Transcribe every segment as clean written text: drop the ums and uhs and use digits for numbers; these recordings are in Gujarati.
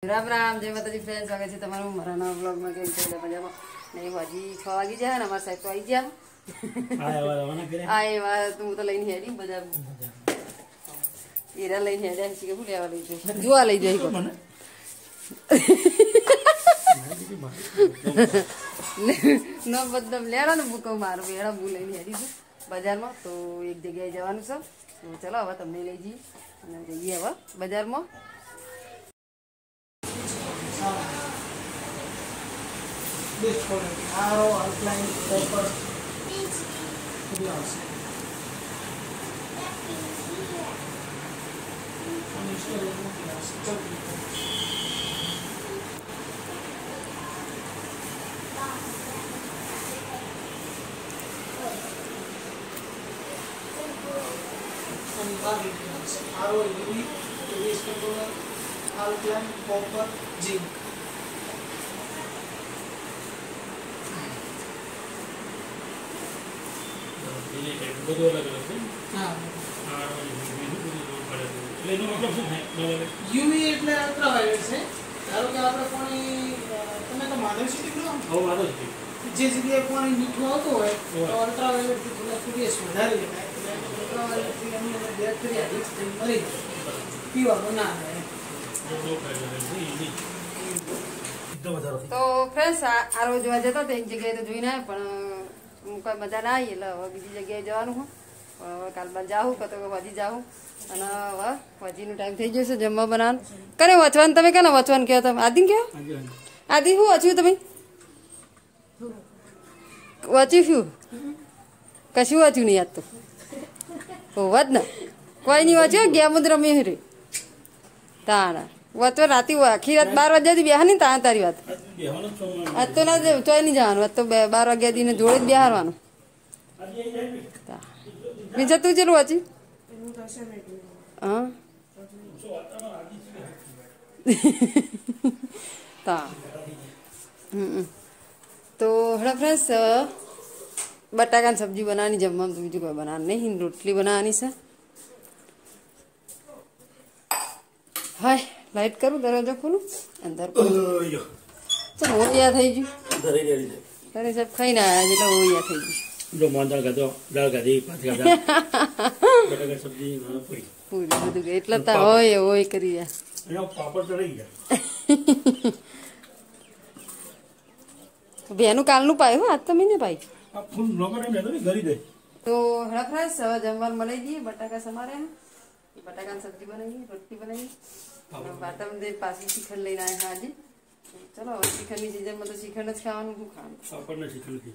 રામ રામ, જય માતાજી ફ્રેન્ડ, સ્વાગત છે તમારું મારા નવા બ્લોગમાં. કેમ છે મજામાં? ને હજી 6 વાગી જાય ને અમારા સાહેબ તો આવી ગયા. હું તો લઈને હેડી બજાર એરા લઈને હેડ્યા છે કે શું લેવા લઈ જાય જોવા લઈ જાય નો બદમ લેડા ને બુકો મારું એડા હું લઈને હેડી છું બજારમાં. તો એક જગ્યાએ જવાનું છે તો ચલો હવે તમને લઈ જઈએ અને જઈએ હવે બજારમાં. This quality, arrow, outline, paper, glass. Arrow, UV, release controller, outline, copper, zinc. બધું અલગ અલગ છે. હા, એનો મતલબ શું થાય? યુવી એટલે અલ્ટ્રાવાયોલેટ છે. ધારો કે આપણે પાણી તમે તો માધવ સિટી લો જે જગ્યાએ પાણી મીઠું આવતું હોય તો અલ્ટ્રાવાયોલેટ થી થોડા પીડીએસ વધારે દેખાય. અલ્ટ્રાવાયોલેટ થી એની અંદર બેક્ટેરિયા રિચ થઈ મરી જાય, પીવાનું ના થાય. તો ફ્રેન્ડ્સ આ રોજ જોવા જતો તો એક જગ્યાએ તો જોઈને પણ કોઈ મજા ના આવી એટલે હવે બીજી જગ્યાએ જવાનું હું હવે કાલ બાદ જાઉં કતો હજી જાઉં અને હવે હજીનો ટાઈમ થઈ જશે જમવા બનાવવાનું. કરે વચવાનું તમે કેને વચવાનું કહો તમે આદિને કહો આદિ શું વાંચ્યું તમે વાંચ્યું શું કશું વાંચ્યું નહીં યાદ તો હોવા જ ને કોઈ નહીં વાંચ્યું ગેમ જ રમી રે તાણા વચવા રાતે આખી રાત 12 વાગ્યાથી બેહા નહીં તાણ તારી વાત આજ તો ના ચોય નહીં જવાનું આજ તો 12 વાગ્યાથી ને જોડે જ બેહારવાનું. બીજા તું ચેલું વાંચી હા તા તો હડા ફ્રેન્ડ્સ બટાકાની સબ્જી બનાવવાની જમવામાં તો બીજું કોઈ બનાવવાનું નહીં રોટલી બનાવવાની છે. હાય લાઈટ કરું દરવાજો ખોલું અંદર ચાલ ઓયા થઈ ગયું અરે સાહેબ ખાઈને આવ્યા એટલે ઓયા થઈ ગયું જો મોંદા ગાધો દાળ ગાધી ભાત ગાધા બટાકા સબ્જી પૂરી બધું એટલે તો હોય હોય કરી રહ્યા પાપડ ચડી ગયા બેનું કાલનું પાયું આજ તમે ને પાઈ તો હેડા ફ્રેન્ડ્સ હવે જમવાનું બનાવી દઈએ. બટાકા સમારે બટાકાની સબ્જી બનાવીએ રોટલી બનાવીએ બાટામાં પાછી શ્રીખંડ લઈને આવ્યા આજે. ચલો હવે શ્રીખંડની સિઝનમાં તો શ્રીખંડ જ ખાવાનું શું ખાવાનું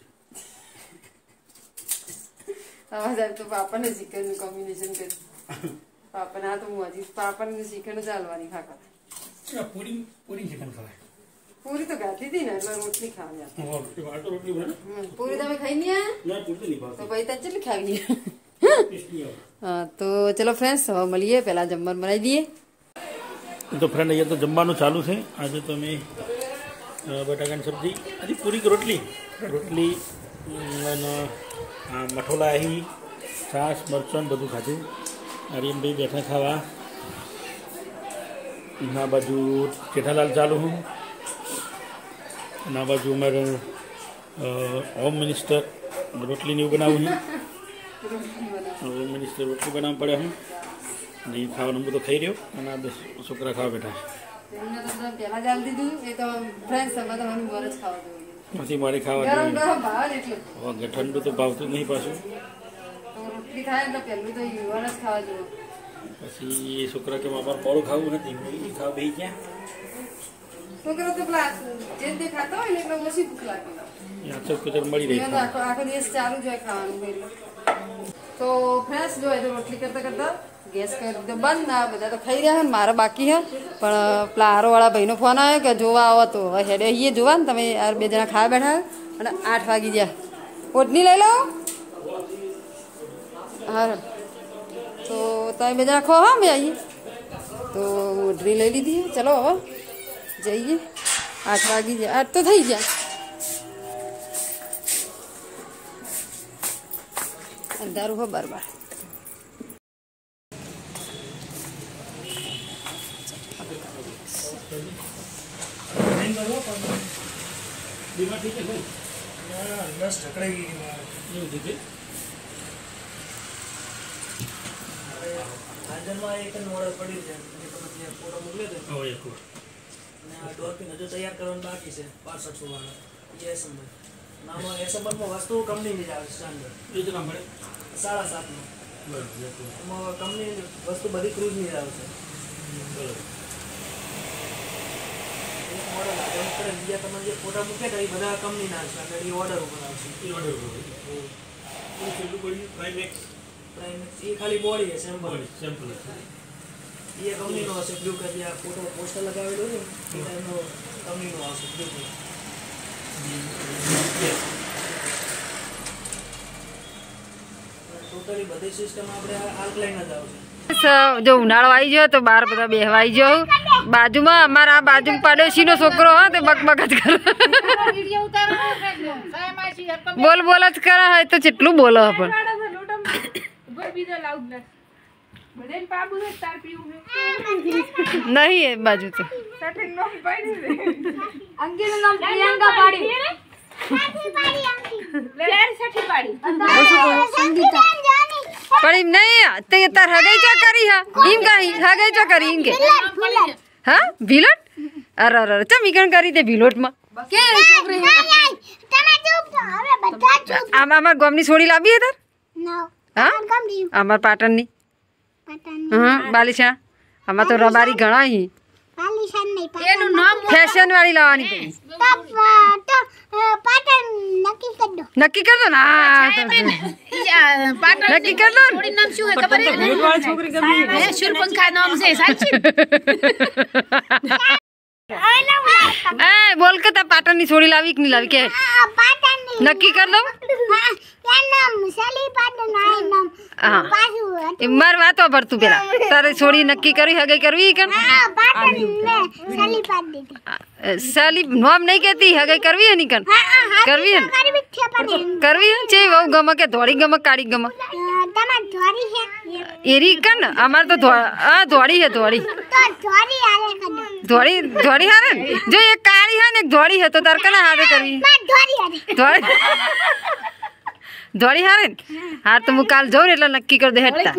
આવા સાહેબ તો પાપડ ને શ્રીખંડનું કોમ્બિનેશન કર્યું પાપડ હા તો હું હજી પાપડ ને શ્રીખંડ ચાલવાની ખાખા પૂરી તો ગાતી હતી ને એટલે રોટલી ખાવાની પૂરી તમે ખાઈ નહીં તો ભાઈ ત્યાં કેટલી ખાવી હા તો ચલો ફ્રેન્ડ્સ હવે મળીએ પહેલા જમવાનું બનાવી દઈએ. તો ફ્રેન્ડ અહીંયા તો જમવાનું ચાલુ છે. આજે તો મેં બટાકાની સબ્જી હજી પૂરી રોટલી અને મઠોલા અહીં છાશ મરચાં બધું ખાધું. આર્યનભાઈ બેઠા ખાવા. ના બાજુ જેઠાલાલ ચાલુ હું ના બાજુ અમારે હોમ મિનિસ્ટર રોટલીને એવું બનાવું છું. હોમ મિનિસ્ટર રોટલી બનાવવા પડે હું અને એ ખાવાનું બધું ખાઈ રહ્યો અને આ બે છોકરા ખાવા બેઠા પછી મારે ખાવા ઠંડુ તો ભાવતું નહીં પાછું. પછી એ છોકરા કે અમારે મોડું ખાવું નથી એ ખાવા બે ગયા મળી રહી આખો દિવસ ચાલુ જ હોય ખાવાનું. તો ફ્રેન્ડ્સ જો રોટલી કરતા કરતા ગેસ કરી દીધો બંધ. ના બધા તો ખાઈ રહ્યા ને મારા બાકી હે પણ પેલા આરોવાળા ભાઈનો ફોન આવ્યો કે જોવા આવો તો હેડે અહીંયા જોવા ને તમે યાર 2 જણા ખાવા બેઠા અને 8 વાગી ગયા. ઓટની લઈ લો હા તો તમે 2 જણા ખો હા મેં આવીએ તો ઓટની લઈ લીધી. ચલો હવે જઈએ 8 વાગી ગયા 8 તો થઈ ગયા અંધારું હો બરાબર. बीमार ठीक है भाई नस ढकड़ेगी એવું થયું કે હાજરમાં એક ઓર્ડર પડ્યું છે તમે ફોટો મોકલ્યો હતો હવે એક વાર અને આ ડોરપિન હજુ તૈયાર કરવાનું બાકી છે 6500 વાળો એ એસેમ્બલ નામાં એસેમ્બલમાં વસ્તુ કંપનીની જ આવે છે સ્ટાન્ડર્ડ એ તો પડે 7.5 બરાબર એમાં કંપની વસ્તુ બધી ક્રૂઝની જ આવે છે બરાબર એક મોડલ આવે પડે બીજા તમે જે ફોટા મૂક્યા હતા એ બધા કંપનીના છે અને એ ઓર્ડર ઉપર આવશે એ ઓર્ડર એ કેટલું પડ્યું પ્રાઇમેક્સ એ ખાલી બોડી છે સેમ્પલ સેમ્પલ એ કંપનીનો હશે બ્લુ કલર જે આ ફોટો પોસ્ટર લગાવેલો છે એ ટાઈપનો કંપનીનો આવશે બ્લુ કલર ટોટલી બધી સિસ્ટમ આપણે આલ્કલાઇન જ આવશે જો ઉનાળો આવી ગયો તો બહાર બધા બેહવાઈ ગયો બાજુમાં અમારા આ બાજુ પાડોશીનો છોકરો હા તે બકબક જ કરે બોલ બોલ જ કરે હોય તો કેટલું બોલો પણ નહીં એ બાજુ તો પણ એમ નહીં તે તાર હગાઈ ચો કરી હા એમ કાઈ હગાઈ ચો કરી એમ કે હા ભીલોટ અરે અરે ચમ ઈકણ કરી તે ભીલોટમાં આમાં અમાર ગામની છોડી લાવી તાર હા અમાર પાટણની હા બાલીશા આમાં તો રબારી ઘણા હી ફેશન વાળી લાવવાની પડી નક્કી કર દો ને નક્કી કર દો છોકરી બોલ કે તા પાટણની છોડી લાવી કે નહીં લાવી કે નક્કી કર દો માર વાતો ભરતું પેલા તારે છોડી નક્કી કરી હગે કરવી કે સાલી નોમ નહીં કેતી હગે કરવી હે ની કન કરવી હે કરવી હે છે બહુ ગમે કે ધોળી ગમે કાળી ગમે એરી કન અમાર તો ધોળી હે ધોળી ધોળી ધોળી હારે જો એક કાળી હે ને એક ધોળી હે તો તાર કના હારે કરવી ધોળી ધોળી હારે હા તો હું કાલ જાઉં ને એટલે નક્કી કરી દે હેઠતા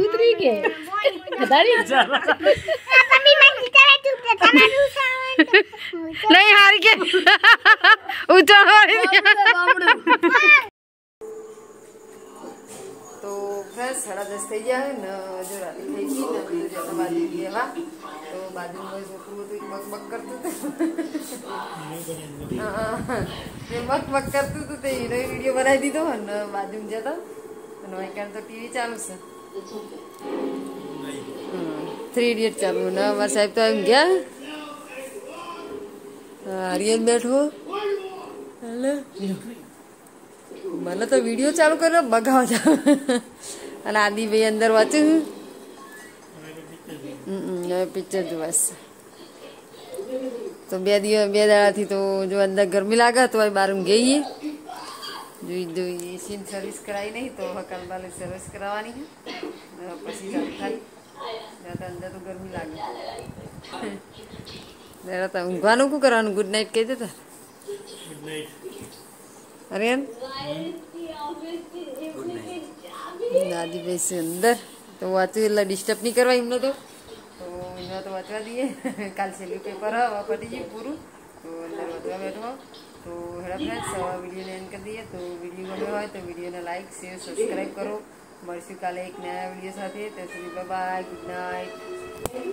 નહીં હારી કે તો ફ્રેન્ડ 10:30 થઈ ગયા હે ને જો રાતી થઈ ગઈ ને બધું જતા બાજુ ગયા તો બાજુમાં છોકરું હતું બક કરતું હતું બક કરતું હતું તે એનો વિડીયો બનાવી દીધો ને બાજુમાં જતો અને વાંકાણ તો ટીવી ચાલુ છે 3 ઇડિયટ ચાલુ ને અમારા સાહેબ તો એમ ગયા આર્યન બેઠો મને તો વિડીયો ચાલુ કર્યો બગાવ જાવ અને આદિભાઈ અંદર વાંચ્યું પિક્ચર જોવાસ તો બે દાડાથી તો જો અંદર ગરમી લાગે તો બહાર ગઈએ જોઈ એસીની સર્વિસ કરાવી નહીં તો કાલબાલે સર્વિસ કરાવવાની પછી ચાલુ થાય અંદર તો ગરમી લાગે ઊંઘવાનું શું કરવાનું ગુડ નાઇટ કહી દેતા અરે દાદીભાઈ છે અંદર તો વાંચું એટલે ડિસ્ટર્બ નહીં કરવા એમને તો એમાં તો વાંચવા દઈએ કાલ છેલ્લું પેપર હવે પતી ગયું પૂરું તો અંદર વાંચવા બેઠો તો હેડા ફ્રેન્ડ્સ વિડીયોને એન્ડ કરી દઈએ તો વિડીયો ગમ્યો હોય તો વિડીયોને લાઈક શેર સબસ્ક્રાઈબ કરો મળશું કાલે એક નયા વિડીયો સાથે ત્યાં સુધી બાય ગુડ નાઇટ